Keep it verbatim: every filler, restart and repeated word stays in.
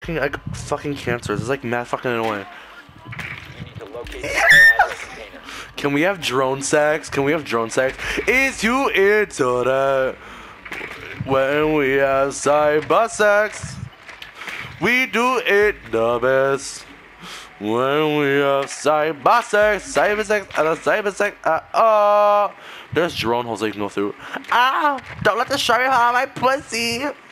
fucking I got fucking cancer. This is like mad fucking annoying. You need to locate the biohazard container. Can we have drone sex? Can we have drone sex? Is you into that? When we have cyber sex, we do it the best. When we have cyber sex, cyber sex, and a cyber sex, uh, oh, there's drone holes that you can go through. Ah, don't let the shark have my pussy.